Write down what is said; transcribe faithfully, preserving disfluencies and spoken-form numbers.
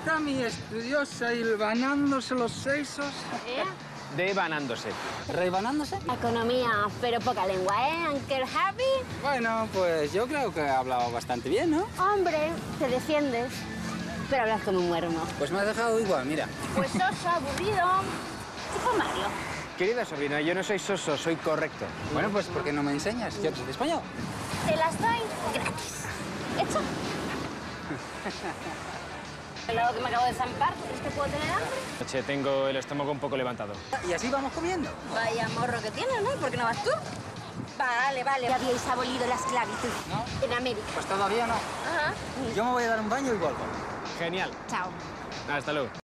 está mi estudiosa hilvanándose los sesos? ¿Eh? Devanándose. ¿Rebanándose? Economía, pero poca lengua, ¿eh, Uncle Happy? Bueno, pues yo creo que he hablado bastante bien, ¿no? Hombre, te defiendes, pero hablas como un muermo. Pues me has dejado igual, mira. Pues soso, aburrido. Tipo Mario. Querida sobrina, yo no soy soso, soy correcto. Bueno, pues ¿por qué no me enseñas? Yo soy de español. Te las doy gratis. ¿Hecho? El lado que me acabo de zampar, ¿crees que puedo tener hambre? Noche, tengo el estómago un poco levantado. Y así vamos comiendo. Vaya morro que tienes, ¿no? ¿Por qué no vas tú? Vale, vale. Ya habíais abolido la esclavitud. ¿No? En América. Pues todavía no. Ajá. Yo me voy a dar un baño y vuelvo. Genial. Chao. Hasta luego.